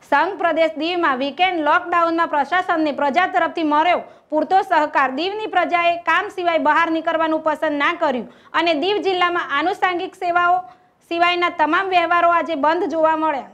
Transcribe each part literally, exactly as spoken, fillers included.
સંઘ પ્રદેશ દીવમાં વીકેન્ડ લોકડાઉનમાં પ્રશાસનને પ્રજા તરફથી મળ્યો પૂરતો સહકાર। દીવની પ્રજાએ કામ સિવાય બહાર નીકળવાનું પસંદ ના કર્યું અને દીવ જિલ્લામાં આનુષંગિક સેવાઓ સિવાયના તમામ વ્યવહારો આજે બંધ જોવા મળ્યા।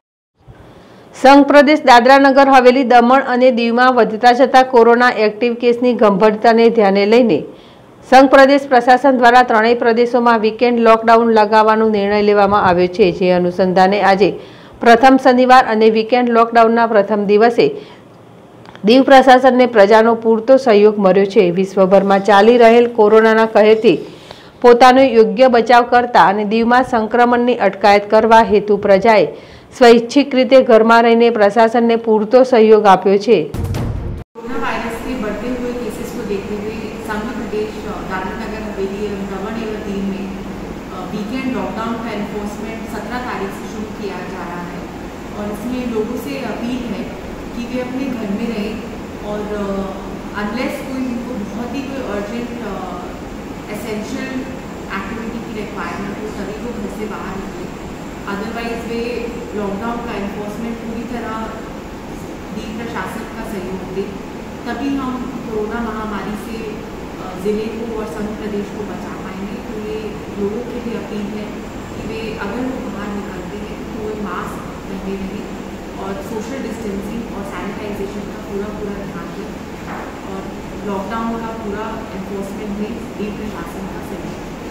સંઘ પ્રદેશ દાદરા નગર હવેલી દમણ અને દીવમાં વધતા જતા કોરોના એક્ટિવ કેસની ગંભીરતાને ધ્યાને લઈને સંઘ પ્રદેશ પ્રશાસન દ્વારા ત્રણેય પ્રદેશોમાં વીકેન્ડ લોકડાઉન લગાવવાનો નિર્ણય લેવામાં આવ્યો છે। જે અનુસંધાને આજે પ્રથમ શનિવાર અને વીકેન્ડ લોકડાઉનના પ્રથમ દિવસે દીવ પ્રશાસનને પ્રજાનો પૂરતો સહયોગ મળ્યો છે। વિશ્વભરમાં ચાલી રહેલ કોરોનાના કહેરથી પોતાનો યોગ્ય બચાવ કરતા અને દીવમાં સંક્રમણની અટકાયત કરવા હેતુ પ્રજાએ स्वैच्छिक रीते घर में रहीने प्रशासन ने पूरतो सहयोग आप्यो छे। कोरोना वायरस के बढ़ते हुए केसेस को देखते हुए संघ प्रदेश दादरा नगर हवेली एवं दमन एवं दीव में वीकेंड लॉकडाउन का एनफोर्समेंट सत्रह तारीख से शुरू किया जा रहा है और इसमें लोगों से अपील है कि वे अपने घर में रहें और अनलेस कोई उनको बहुत ही कोई अर्जेंट एसेंशियल एक्टिविटी की रिक्वायरमेंट हो तभी वो घर से बाहर निकले। अदरवाइज वे लॉकडाउन का एनफोर्समेंट पूरी तरह दीव प्रशासन का सहयोग दे, तभी हम कोरोना महामारी से ज़िले को और संघ प्रदेश को बचा पाएंगे। तो ये लोगों के लिए अपील है कि वे अगर वो बाहर निकलते हैं तो वो मास्क पहने रहें और सोशल डिस्टेंसिंग और सैनिटाइजेशन का पूरा पूरा ध्यान दें और लॉकडाउन का पूरा एनफोर्समेंट में दीव प्रशासन का सहयोग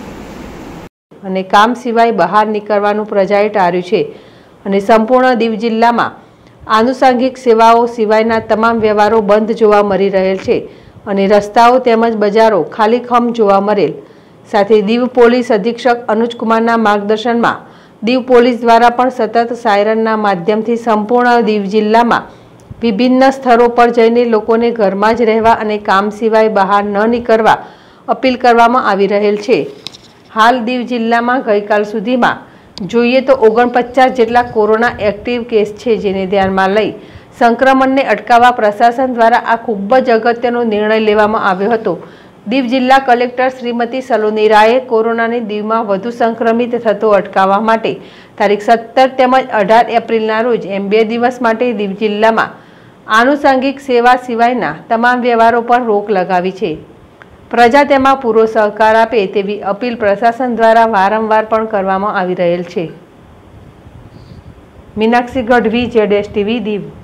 અને કામ સિવાય બહાર નીકળવાનું પ્રજાએ ટાળ્યું છે અને સંપૂર્ણ દીવ જિલ્લામાં આનુષંગિક સેવાઓ સિવાયના તમામ વ્યવહારો બંધ જોવા મળી રહેલ છે અને રસ્તાઓ તેમજ બજારો ખાલીખમ જોવા મળેલ। સાથે દીવ પોલીસ અધિક્ષક અનુજકુમારના માર્ગદર્શનમાં દીવ પોલીસ દ્વારા પણ સતત સાયરનના માધ્યમથી સંપૂર્ણ દીવ જિલ્લામાં વિભિન્ન સ્થળો પર જઈને લોકોને ઘરમાં જ રહેવા અને કામ સિવાય બહાર ન નીકળવા અપીલ કરવામાં આવી રહેલ છે। हाल दीव जिल्ला में गई काल सुधी में जोईए तो ओगणपचास जेटला कोरोना एक्टिव केस है, जेने ध्यान में लई संक्रमण ने अटकाववा प्रशासन द्वारा आ खूब ज अगत्यनो निर्णय लेवामां आव्यो हतो। दीव जिल्ला कलेक्टर श्रीमती सलोनी राये कोरोना ने दीव में वधु संक्रमित थतो अटकाववा माटे तारीख सत्तर तेमज अठार एप्रिलना रोज एम बे दिवस माटे दीव जिल्ला में आनुषंगिक सेवा सिवायना तमाम व्यवहारों पर रोक लगावी छे। प्रजा तेमां पूरो सहकार आपे तेवी अपील प्रशासन द्वारा वारंवार पण करवामां आवी रहेल छे। Meenakshi Gadhvi, Z S TV, Diu.